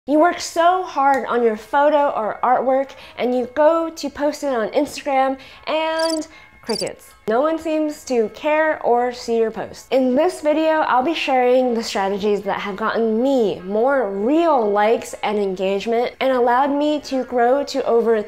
You work so hard on your photo or artwork and you go to post it on Instagram and crickets. No one seems to care or see your post. In this video, I'll be sharing the strategies that have gotten me more real likes and engagement and allowed me to grow to over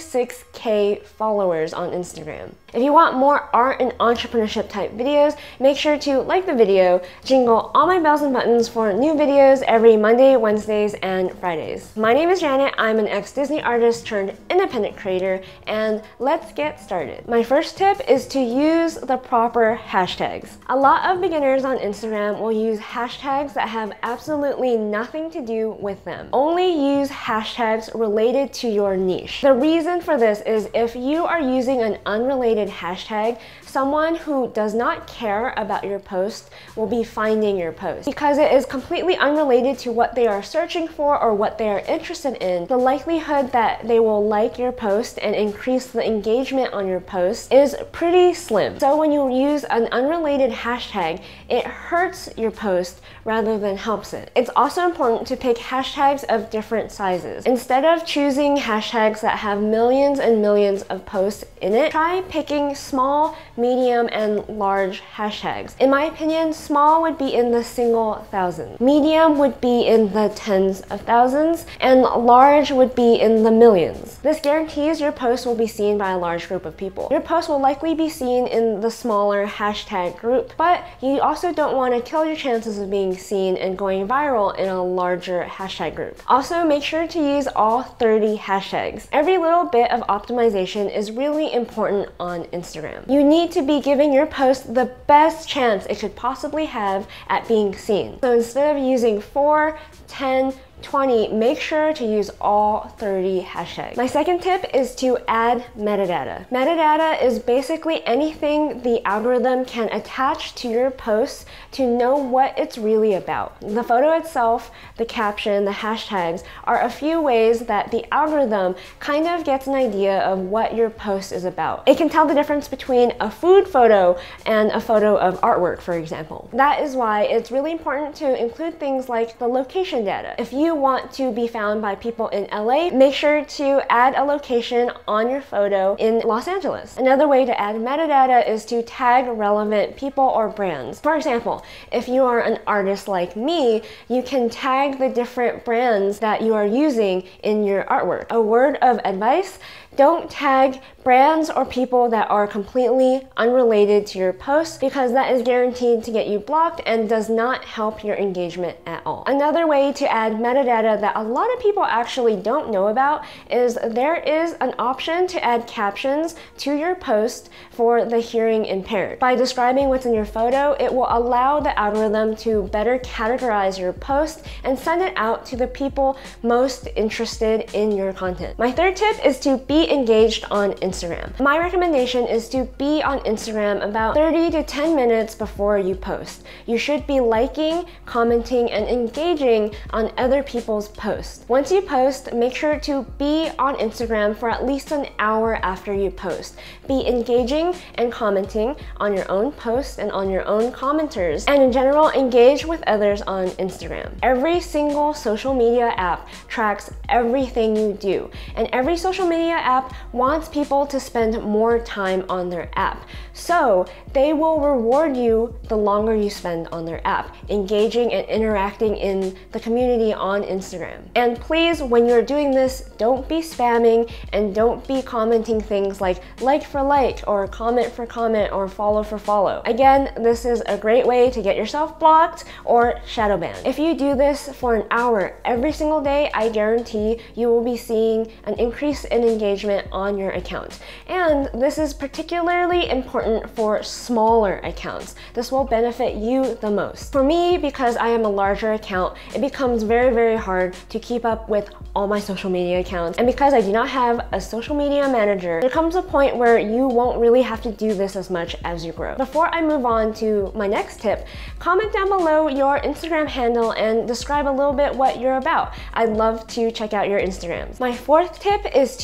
36K followers on Instagram. If you want more art and entrepreneurship type videos, make sure to like the video, jingle all my bells and buttons for new videos every Monday, Wednesdays, and Fridays. My name is Janet. I'm an ex-Disney artist turned independent creator, and let's get started. My first tip is to use the proper hashtags. A lot of beginners on Instagram will use hashtags that have absolutely nothing to do with them. Only use hashtags related to your niche. The reason for this is if you are using an unrelated hashtag, someone who does not care about your post will be finding your post. Because it is completely unrelated to what they are searching for or what they are interested in, the likelihood that they will like your post and increase the engagement on your post is pretty slim. So when you use an unrelated hashtag, it hurts your post rather than helps it. It's also important to pick hashtags of different sizes. Instead of choosing hashtags that have millions and millions of posts in it, try picking small, medium, and large hashtags. In my opinion, small would be in the single thousands, medium would be in the tens of thousands, and large would be in the millions. This guarantees your post will be seen by a large group of people. Your post will likely be seen in the smaller hashtag group, but you also don't want to kill your chances of being seen and going viral in a larger hashtag group. Also, make sure to use all 30 hashtags. Every little bit of optimization is really important on Instagram. You need to be giving your post the best chance it could possibly have at being seen. So instead of using 4, 10, 20, make sure to use all 30 hashtags. My second tip is to add metadata. Metadata is basically anything the algorithm can attach to your post to know what it's really about. The photo itself, the caption, the hashtags are a few ways that the algorithm kind of gets an idea of what your post is about. It can tell the difference between a food photo and a photo of artwork, for example. That is why it's really important to include things like the location data. If you want to be found by people in LA, make sure to add a location on your photo in Los Angeles. Another way to add metadata is to tag relevant people or brands. For example, if you are an artist like me, you can tag the different brands that you are using in your artwork. A word of advice: don't tag brands or people that are completely unrelated to your post, because that is guaranteed to get you blocked and does not help your engagement at all. Another way to add metadata that a lot of people actually don't know about is there is an option to add captions to your post for the hearing impaired. By describing what's in your photo, it will allow the algorithm to better categorize your post and send it out to the people most interested in your content. My third tip is to be engaged on Instagram. My recommendation is to be on Instagram about 30 to 10 minutes before you post. You should be liking, commenting, and engaging on other people's posts. Once you post, make sure to be on Instagram for at least an hour after you post. Be engaging and commenting on your own posts and on your own commenters, and in general, engage with others on Instagram. Every single social media app tracks everything you do, and every social media app wants people to spend more time on their app. So they will reward you the longer you spend on their app, engaging and interacting in the community on Instagram. And please, when you're doing this, don't be spamming and don't be commenting things like for like, or comment for comment, or follow for follow. Again, this is a great way to get yourself blocked or shadow banned. If you do this for an hour every single day, I guarantee you will be seeing an increase in engagement on your account. And this is particularly important for smaller accounts. This will benefit you the most. For me, because I am a larger account, it becomes very, very hard to keep up with all my social media accounts. And because I do not have a social media manager, there comes a point where you won't really have to do this as much as you grow. Before I move on to my next tip, comment down below your Instagram handle and describe a little bit what you're about. I'd love to check out your Instagrams. My fourth tip is to add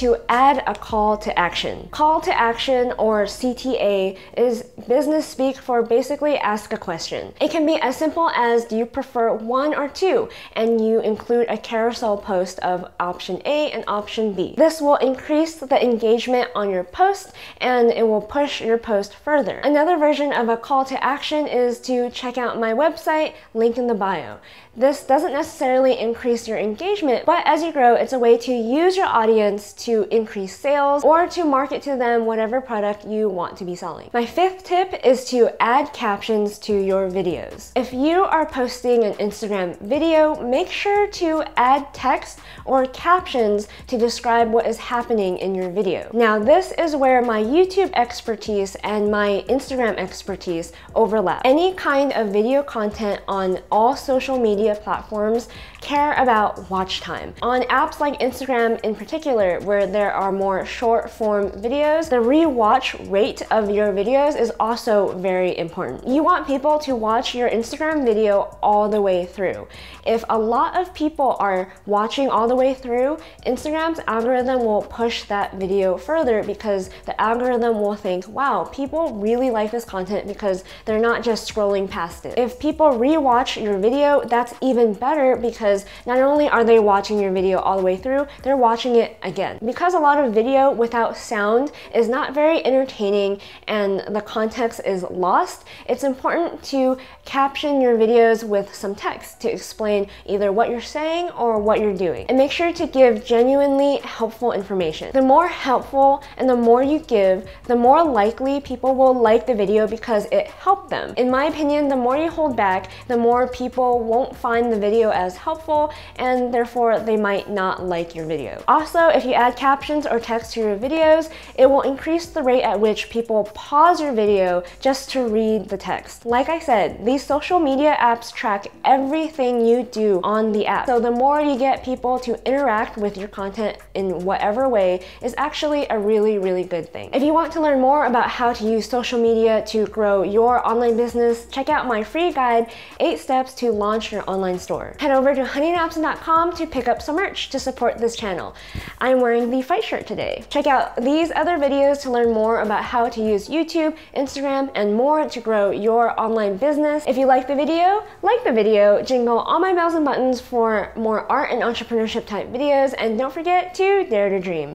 add a call to action. Call to action, or CTA, is business speak for basically ask a question. It can be as simple as, do you prefer 1 or 2? And you include a carousel post of option A and option B. This will increase the engagement on your post and it will push your post further. Another version of a call to action is to check out my website, link in the bio. This doesn't necessarily increase your engagement, but as you grow, it's a way to use your audience to increase sales or to market to them whatever product you want to be selling. My 5th tip is to add captions to your videos. If you are posting an Instagram video, make sure to add text or captions to describe what is happening in your video. Now, this is where my YouTube expertise and my Instagram expertise overlap. Any kind of video content on all social media platforms care about watch time. On apps like Instagram in particular, where there are more short form videos, the rewatch rate of your videos is also very important. You want people to watch your Instagram video all the way through. If a lot of people are watching all the way through, Instagram's algorithm will push that video further because the algorithm will think, wow, people really like this content because they're not just scrolling past it. If people rewatch your video, that's even better because not only are they watching your video all the way through, they're watching it again. Because a lot of video without sound is not very entertaining and the context is lost, it's important to caption your videos with some text to explain either what you're saying or what you're doing. And make sure to give genuinely helpful information. The more helpful and the more you give, the more likely people will like the video because it helped them. In my opinion, the more you hold back, the more people won't find the video as helpful and therefore they might not like your video. Also, if you add captions or text to your videos, it will increase the rate at which people pause your video just to read the text. Like I said, these social media apps track everything you do on the app. So the more you get people to interact with your content in whatever way is actually a really, really good thing. If you want to learn more about how to use social media to grow your online business, check out my free guide, 8 Steps to Launch Your Online Store. Head over to honeynapson.com to pick up some merch to support this channel. I'm wearing the fight shirt today. Check out these other videos to learn more about how to use YouTube, Instagram, and more to grow your online business. If you like the video, jingle all my bells and buttons for more art and entrepreneurship type videos, and don't forget to dare to dream.